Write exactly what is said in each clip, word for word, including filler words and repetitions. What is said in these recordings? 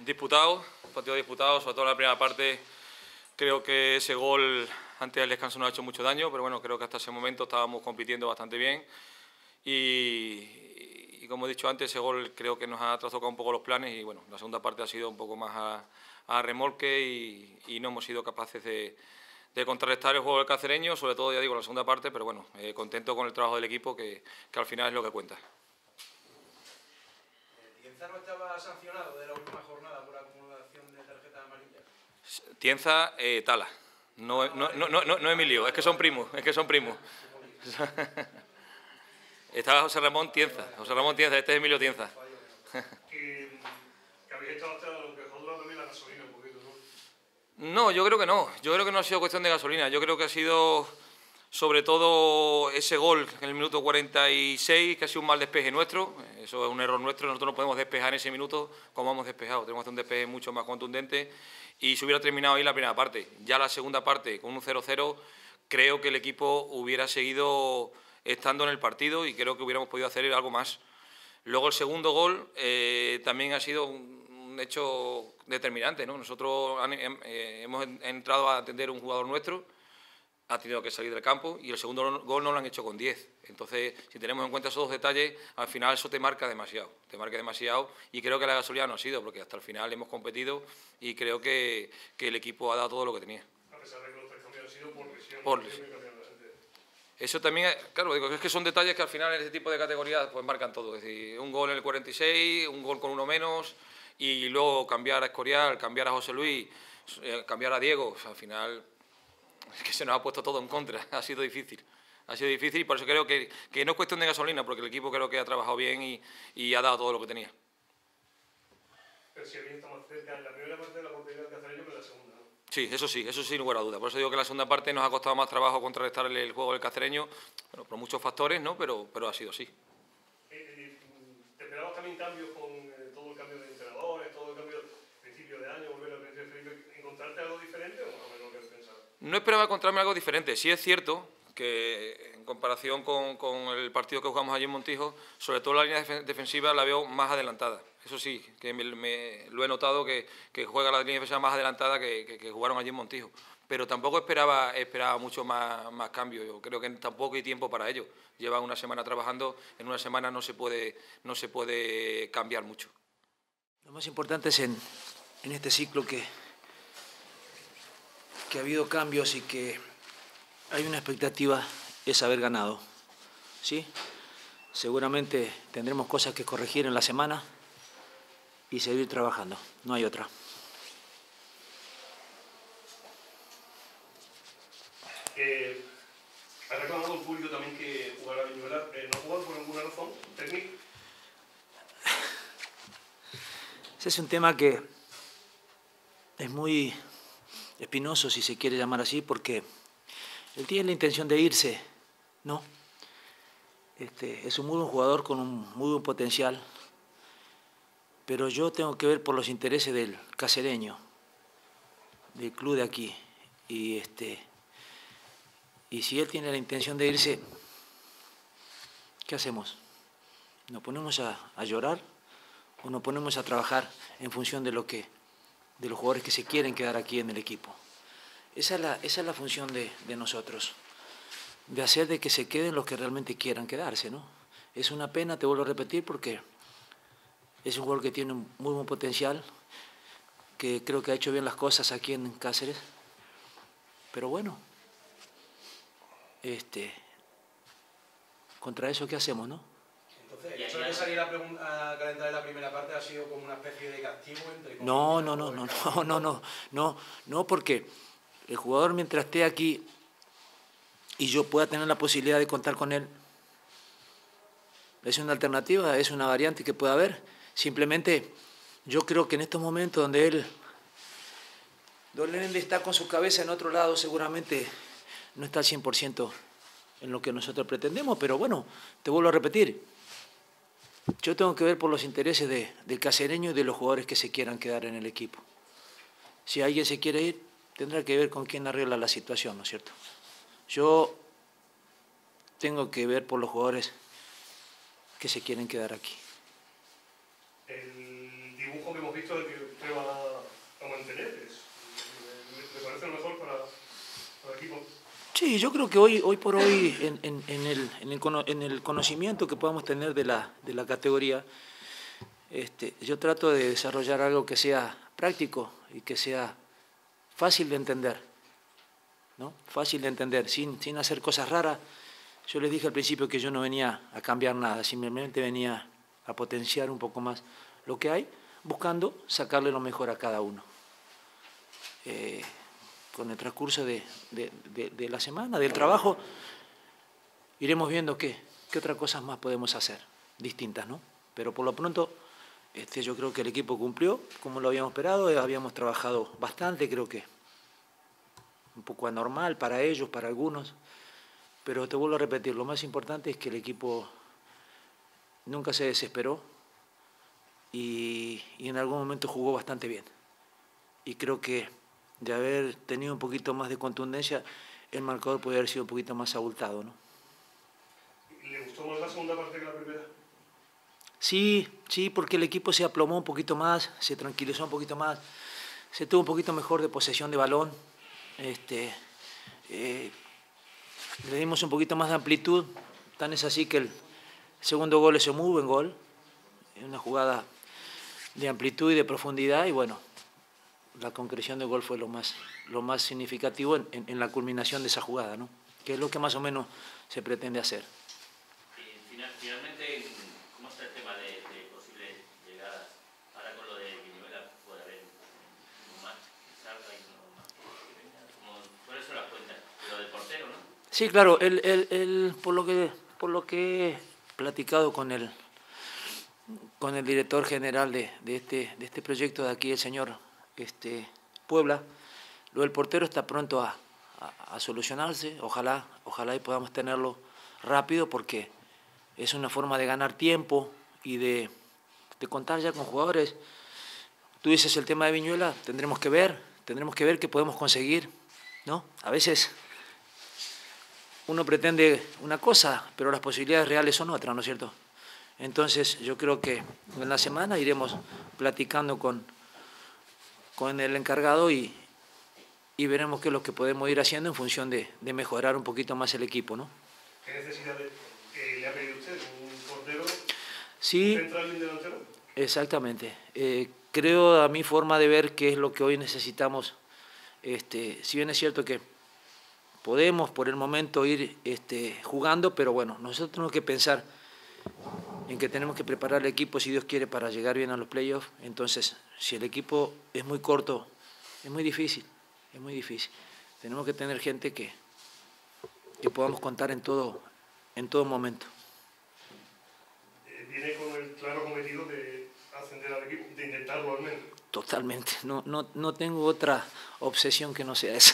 disputado, partido disputado, sobre todo en la primera parte. Creo que ese gol antes del descanso nos ha hecho mucho daño, pero bueno, creo que hasta ese momento estábamos compitiendo bastante bien. Y, y como he dicho antes, ese gol creo que nos ha trastocado un poco los planes y bueno, la segunda parte ha sido un poco más a, a remolque y, y no hemos sido capaces de, de contrarrestar el juego del cacereño, sobre todo, ya digo, la segunda parte, pero bueno, eh, contento con el trabajo del equipo, que, que al final es lo que cuenta. ¿Tienza no estaba sancionado de la última jornada por acumulación de tarjetas amarillas? Tienza, eh, Tala, no, no, no, no, no, no Emilio, es que son primos, es que son primos. Estaba José Ramón Tienza, José Ramón Tienza, este es Emilio Tienza. que, que habéis estado hasta lo que dejó durante también la gasolina un poquito, ¿no? No, yo creo que no, yo creo que no ha sido cuestión de gasolina, yo creo que ha sido sobre todo ese gol en el minuto cuarenta y seis, que ha sido un mal despeje nuestro, eso es un error nuestro, nosotros no podemos despejar en ese minuto como hemos despejado, tenemos que hacer un despeje mucho más contundente y se hubiera terminado ahí la primera parte. Ya la segunda parte, con un cero cero, creo que el equipo hubiera seguido estando en el partido y creo que hubiéramos podido hacer algo más. Luego el segundo gol eh, también ha sido un, un hecho determinante, ¿no? Nosotros han, eh, hemos entrado a atender a un jugador nuestro, ha tenido que salir del campo y el segundo gol no lo han hecho con diez. Entonces, si tenemos en cuenta esos dos detalles, al final eso te marca demasiado, te marca demasiado y creo que la gasolina no ha sido, porque hasta el final hemos competido y creo que, que el equipo ha dado todo lo que tenía. A pesar de que los tres cambios han sido por lesión. Por lesión. Eso también, claro, digo, es que son detalles que al final en ese tipo de categorías pues marcan todo. Es decir, un gol en el cuarenta y seis, un gol con uno menos y luego cambiar a Escorial, cambiar a José Luis, cambiar a Diego, o sea, al final es que se nos ha puesto todo en contra, ha sido difícil. Ha sido difícil y por eso creo que, que no es cuestión de gasolina, porque el equipo creo que ha trabajado bien y, y ha dado todo lo que tenía. Pero si habéis estado más cerca en la primera parte de la portería del Cacereño que en la segunda, ¿no? Sí, eso sí, eso sin lugar a duda. Por eso digo que la segunda parte nos ha costado más trabajo contrarrestar el, el juego del Cacereño, bueno, por muchos factores, ¿no? Pero, pero ha sido así. Eh, ¿Te esperabas también cambios con eh, todo el cambio de entrenadores, todo el cambio de principio de año, volver al principio de Felipe, encontrarte algo diferente o más o menos lo que pensabas? No esperaba encontrarme algo diferente. Sí es cierto que en comparación con, con el partido que jugamos allí en Montijo, sobre todo la línea defensiva la veo más adelantada. Eso sí, que me, me, lo he notado que, que juega la línea defensiva más adelantada que, que, que jugaron allí en Montijo. Pero tampoco esperaba, esperaba mucho más, más cambio. Yo creo que tampoco hay tiempo para ello. Llevan una semana trabajando, en una semana no se puede, no se puede cambiar mucho. Lo más importante es en, en este ciclo que, que ha habido cambios y que hay una expectativa, es haber ganado, ¿sí? Seguramente tendremos cosas que corregir en la semana y seguir trabajando, no hay otra. Eh, ha reclamado el público también que jugar a Viñuela, eh, ¿no ha jugado por ninguna razón técnica? Ese es un tema que es muy espinoso, si se quiere llamar así, porque él tiene la intención de irse, ¿no? Este, es un muy buen jugador con un muy buen potencial, pero yo tengo que ver por los intereses del cacereño, del club de aquí, y, este, y si él tiene la intención de irse, ¿qué hacemos? ¿Nos ponemos a, a llorar o nos ponemos a trabajar en función de, lo que, de los jugadores que se quieren quedar aquí en el equipo? Esa es la, esa es la función de, de nosotros, de hacer de que se queden los que realmente quieran quedarse, ¿no? Es una pena, te vuelvo a repetir, porque es un jugador que tiene un muy buen potencial, que creo que ha hecho bien las cosas aquí en Cáceres, pero bueno, este, contra eso, ¿qué hacemos, no? Entonces, el hecho de salir a, a calentar en la primera parte ha sido como una especie de castigo entre... No, no, no, no, no, no, no, no, no, porque el jugador mientras esté aquí y yo pueda tener la posibilidad de contar con él, es una alternativa, es una variante que puede haber. Simplemente yo creo que en estos momentos donde él, donde él está con su cabeza en otro lado, seguramente no está al cien por ciento en lo que nosotros pretendemos, pero bueno, te vuelvo a repetir, yo tengo que ver por los intereses de, del cacereño y de los jugadores que se quieran quedar en el equipo. Si alguien se quiere ir, tendrá que ver con quién arregla la situación, ¿no es cierto? Yo tengo que ver por los jugadores que se quieren quedar aquí. El dibujo que hemos visto de que usted va Sí, yo creo que hoy, hoy por hoy, en, en, en, el, en, el, en el conocimiento que podamos tener de la, de la categoría, este, yo trato de desarrollar algo que sea práctico y que sea fácil de entender, ¿no? Fácil de entender, sin, sin hacer cosas raras. Yo les dije al principio que yo no venía a cambiar nada, simplemente venía a potenciar un poco más lo que hay, buscando sacarle lo mejor a cada uno. Eh, con el transcurso de, de, de, de la semana, del trabajo, iremos viendo qué, qué otras cosas más podemos hacer, distintas, ¿no? Pero por lo pronto, este, yo creo que el equipo cumplió, como lo habíamos esperado, habíamos trabajado bastante, creo que un poco anormal para ellos, para algunos, pero te vuelvo a repetir, lo más importante es que el equipo nunca se desesperó y, y en algún momento jugó bastante bien. Y creo que de haber tenido un poquito más de contundencia, el marcador podría haber sido un poquito más abultado, ¿no? ¿Le gustó más la segunda parte que la primera? Sí, sí, porque el equipo se aplomó un poquito más, se tranquilizó un poquito más, se tuvo un poquito mejor de posesión de balón, este, eh, le dimos un poquito más de amplitud, tan es así que el segundo gol es un muy buen gol, una jugada de amplitud y de profundidad, y bueno, la concreción del gol fue lo más, lo más significativo en, en, en la culminación de esa jugada, ¿no? Que es lo que más o menos se pretende hacer. Y final, finalmente, ¿cómo está el tema de, de posibles llegadas? Ahora con lo de Viñuela puede haber más que salga y no más que venga. Como, por eso las cuentas, lo del portero, ¿no? Sí, claro, el, el, el, por, lo que, por lo que he platicado con el, con el director general de, de, este, de este proyecto de aquí, el señor Este, Puebla, lo del portero está pronto a, a, a solucionarse, ojalá, ojalá y podamos tenerlo rápido porque es una forma de ganar tiempo y de, de contar ya con jugadores. Tú dices el tema de Viñuela, tendremos que ver, tendremos que ver qué podemos conseguir, ¿no? A veces uno pretende una cosa, pero las posibilidades reales son otras, ¿no es cierto? Entonces yo creo que en la semana iremos platicando con con el encargado y, y veremos qué es lo que podemos ir haciendo en función de, de mejorar un poquito más el equipo, ¿no? ¿Qué necesidad de, que le ha pedido usted? ¿Un portero? Sí, ¿Un central y un delantero? Exactamente. Eh, creo, a mi forma de ver, que es lo que hoy necesitamos. Este, si bien es cierto que podemos por el momento ir este, jugando, pero bueno, nosotros tenemos que pensar en que tenemos que preparar el equipo, si Dios quiere, para llegar bien a los playoffs. Entonces, si el equipo es muy corto, es muy difícil, es muy difícil. Tenemos que tener gente que, que podamos contar en todo, en todo momento. Eh, viene con el claro cometido de ascender al equipo, de intentarlo al menos. Totalmente, no, no, no tengo otra obsesión que no sea esa.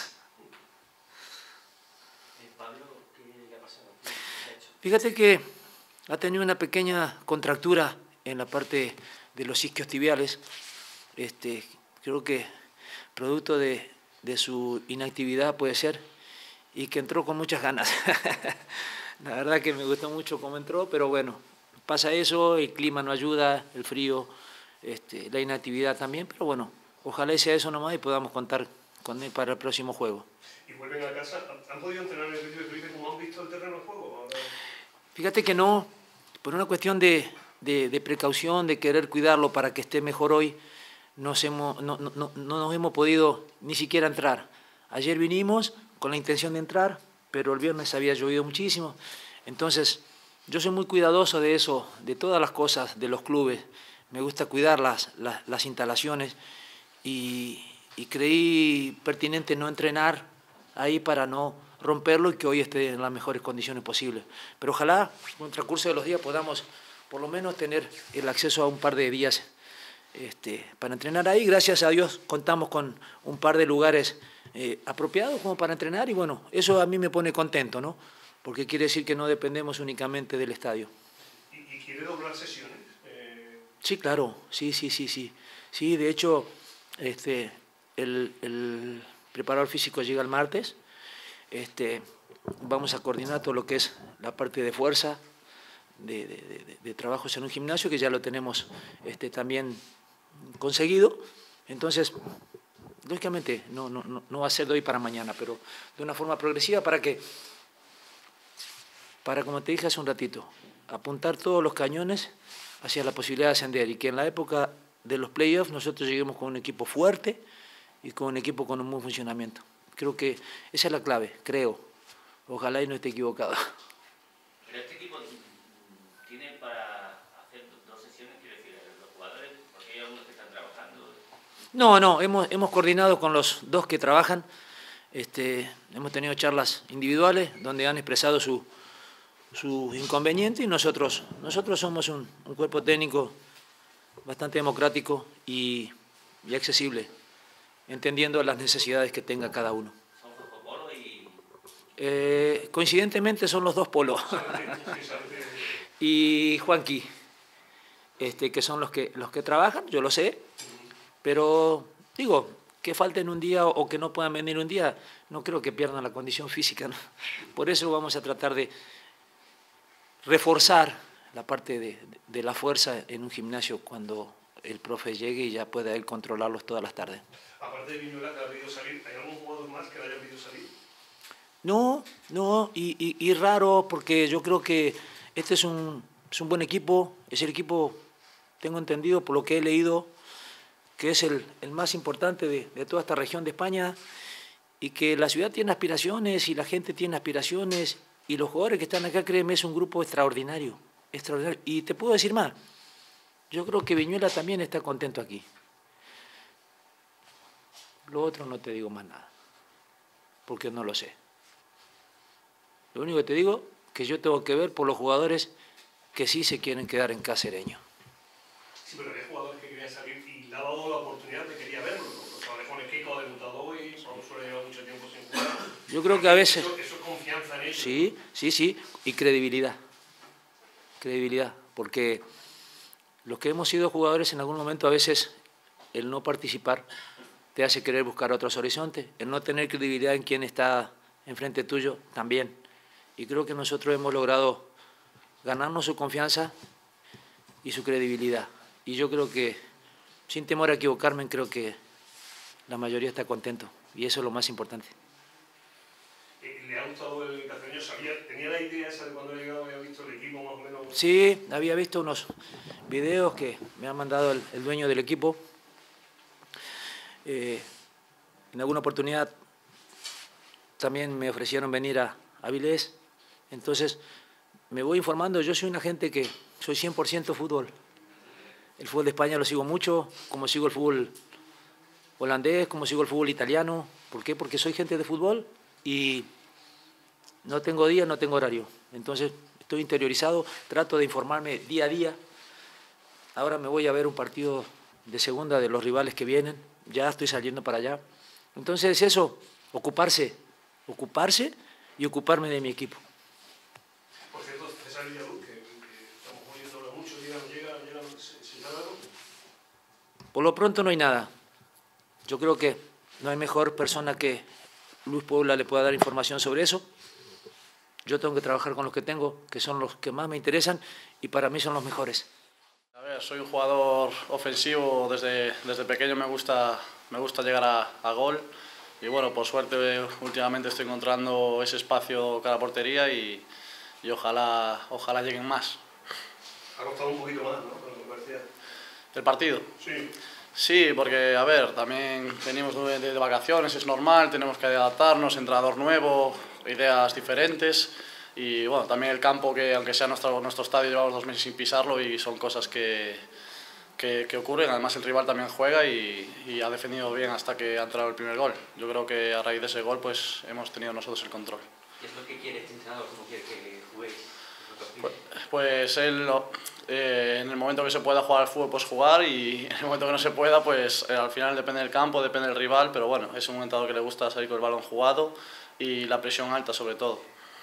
Pablo, ¿qué le ha pasado? Fíjate que ha tenido una pequeña contractura en la parte de los isquiotibiales. Este, creo que producto de, de su inactividad puede ser, y que entró con muchas ganas. La verdad que me gustó mucho cómo entró, pero bueno, pasa eso, el clima no ayuda, el frío, este, la inactividad también, pero bueno, ojalá sea eso nomás y podamos contar con él para el próximo juego. Y vuelven a casa, ¿han podido entrenar en el Príncipe Felipe como han visto el terreno de juego? Ahora... Fíjate que no, por una cuestión de, de, de precaución, de querer cuidarlo para que esté mejor hoy, nos hemos, no, no, no, no nos hemos podido ni siquiera entrar. Ayer vinimos con la intención de entrar, pero el viernes había llovido muchísimo. Entonces, yo soy muy cuidadoso de eso, de todas las cosas de los clubes. Me gusta cuidar las, las, las instalaciones y, y creí pertinente no entrenar ahí para no romperlo y que hoy esté en las mejores condiciones posibles. Pero ojalá, en el transcurso de los días, podamos por lo menos tener el acceso a un par de días este, para entrenar ahí. Gracias a Dios contamos con un par de lugares eh, apropiados como para entrenar y bueno, eso a mí me pone contento, ¿no? Porque quiere decir que no dependemos únicamente del estadio. ¿Y, y quiere doblar sesiones? Eh... Sí, claro, sí, sí, sí, sí. Sí, de hecho, este, el, el preparador físico llega el martes. Este, vamos a coordinar todo lo que es la parte de fuerza, de, de, de, de trabajos en un gimnasio, que ya lo tenemos este, también conseguido. Entonces, lógicamente no, no, no va a ser de hoy para mañana, pero de una forma progresiva para que, para como te dije hace un ratito, apuntar todos los cañones hacia la posibilidad de ascender y que en la época de los playoffs nosotros lleguemos con un equipo fuerte y con un equipo con un buen funcionamiento. Creo que esa es la clave, creo. Ojalá y no esté equivocado. Pero este equipo tiene para hacer dos sesiones, quiero decir, los jugadores, porque hay algunos que están trabajando. No, no, hemos, hemos coordinado con los dos que trabajan, este, hemos tenido charlas individuales donde han expresado su, su inconveniente y nosotros, nosotros somos un, un cuerpo técnico bastante democrático y, y accesible, entendiendo las necesidades que tenga cada uno. ¿Son Juanjo Polo y...? Eh, coincidentemente son los dos Polos y Juanqui, este, que son los que, los que trabajan, yo lo sé, pero digo, que falten un día o que no puedan venir un día, no creo que pierdan la condición física, ¿no? Por eso vamos a tratar de reforzar la parte de, de la fuerza en un gimnasio cuando el profe llegue y ya pueda él controlarlos todas las tardes. Aparte de Viñuela, que ha pedido salir, ¿hay algún jugador más que le haya pedido salir? No, no, y, y, y raro, porque yo creo que este es un, es un buen equipo, es el equipo, tengo entendido por lo que he leído, que es el, el más importante de, de toda esta región de España, y que la ciudad tiene aspiraciones y la gente tiene aspiraciones, y los jugadores que están acá, créeme, es un grupo extraordinario, extraordinario. Y te puedo decir más, yo creo que Viñuela también está contento aquí. Lo otro no te digo más nada, porque no lo sé. Lo único que te digo es que yo tengo que ver por los jugadores que sí se quieren quedar en Cacereño. Sí, pero había jugadores que querían salir y le ha dado la oportunidad de quería verlo, ¿no? O sea, Alejandro Kiko ha debutado hoy, Pablo Suárez lleva mucho tiempo sin jugar. Yo creo que a veces... Eso, eso es confianza en ellos. Sí, sí, sí, y credibilidad. Credibilidad, porque los que hemos sido jugadores en algún momento a veces el no participar te hace querer buscar otros horizontes, el no tener credibilidad en quien está enfrente tuyo también. Y creo que nosotros hemos logrado ganarnos su confianza y su credibilidad. Y yo creo que, sin temor a equivocarme, creo que la mayoría está contento. Y eso es lo más importante. ¿Le ha gustado el Cacereño? ¿Sabía, tenía la idea esa de cuando ha llegado, había visto el equipo más o menos? Sí, había visto unos videos que me ha mandado el, el dueño del equipo. Eh, en alguna oportunidad también me ofrecieron venir a Avilés. Entonces, me voy informando. Yo soy una gente que soy cien por ciento fútbol. El fútbol de España lo sigo mucho, como sigo el fútbol holandés, como sigo el fútbol italiano. ¿Por qué? Porque soy gente de fútbol y no tengo día, no tengo horario. Entonces, estoy interiorizado, trato de informarme día a día. Ahora me voy a ver un partido de segunda de los rivales que vienen. Ya estoy saliendo para allá. Entonces, eso, ocuparse, ocuparse y ocuparme de mi equipo. Por cierto, César Villaluz, que, que estamos oyéndolo mucho, llega, no llega, llega, ¿se, se sabe algo? Por lo pronto no hay nada. Yo creo que no hay mejor persona que Luis Puebla le pueda dar información sobre eso. Yo tengo que trabajar con los que tengo, que son los que más me interesan y para mí son los mejores. A ver, soy un jugador ofensivo, desde, desde pequeño me gusta, me gusta llegar a, a gol y bueno, por suerte últimamente estoy encontrando ese espacio cada portería y, y ojalá, ojalá lleguen más. Ha costado un poquito más, ¿no? Con lo que parecía. ¿El partido? Sí. Sí, porque, a ver, también venimos de, de, de vacaciones, es normal, tenemos que adaptarnos, entrenador nuevo, ideas diferentes y, bueno, también el campo, que aunque sea nuestro, nuestro estadio, llevamos dos meses sin pisarlo y son cosas que, que, que ocurren. Además, el rival también juega y, y ha defendido bien hasta que ha entrado el primer gol. Yo creo que a raíz de ese gol, pues, hemos tenido nosotros el control. ¿Qué es lo que quiere este entrenador? ¿Cómo quiere que juguéis? Pues, pues él, eh, en el momento que se pueda jugar al fútbol, pues jugar, y en el momento que no se pueda, pues eh, al final depende del campo, depende del rival, pero bueno, es un entrenador que le gusta salir con el balón jugado y la presión alta sobre todo.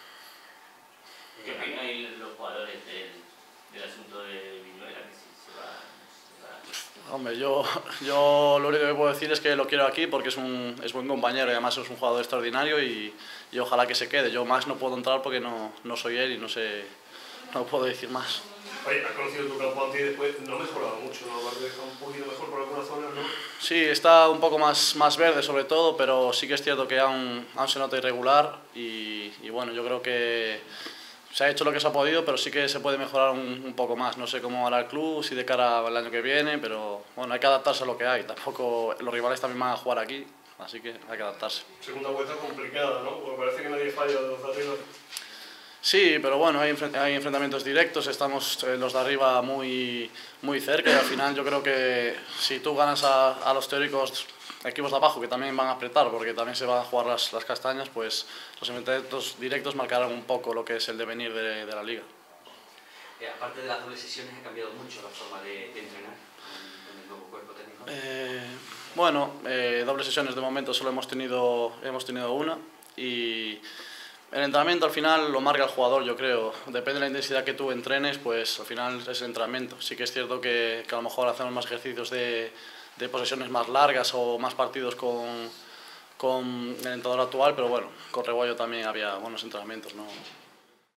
¿Qué opinan los jugadores del, del asunto de Viñuela, que si se va, se va? Hombre, yo, yo lo único que puedo decir es que lo quiero aquí porque es un es buen compañero y además es un jugador extraordinario y, y ojalá que se quede. Yo más no puedo entrar porque no, no soy él y no sé, no puedo decir más. Oye, has conocido tu campo antes y después, no ha mejorado mucho, ¿no? Aparte está un poquito mejor por algunas zonas, ¿no? Sí, está un poco más, más verde sobre todo, pero sí que es cierto que aún, aún se nota irregular y, y bueno, yo creo que se ha hecho lo que se ha podido, pero sí que se puede mejorar un, un poco más. No sé cómo hará el club, si de cara al año que viene, pero bueno, hay que adaptarse a lo que hay. Tampoco los rivales también van a jugar aquí, así que hay que adaptarse. Segunda vuelta complicada, ¿no? Porque parece que nadie falla de los de arriba. Sí, pero bueno, hay, hay enfrentamientos directos, estamos eh, los de arriba muy, muy cerca y al final yo creo que si tú ganas a, a los teóricos equipos de abajo, que también van a apretar porque también se van a jugar las, las castañas, pues los enfrentamientos directos marcarán un poco lo que es el devenir de, de la liga. Eh, aparte de las dobles sesiones, ¿ha cambiado mucho la forma de, de entrenar con, con el nuevo cuerpo técnico? Eh, bueno, eh, dobles sesiones de momento solo hemos tenido, hemos tenido una y el entrenamiento al final lo marca el jugador, yo creo. Depende de la intensidad que tú entrenes, pues al final es el entrenamiento. Sí que es cierto que, que a lo mejor hacemos más ejercicios de, de posesiones más largas o más partidos con, con el entrenador actual, pero bueno, con Rebollo también había buenos entrenamientos, ¿no?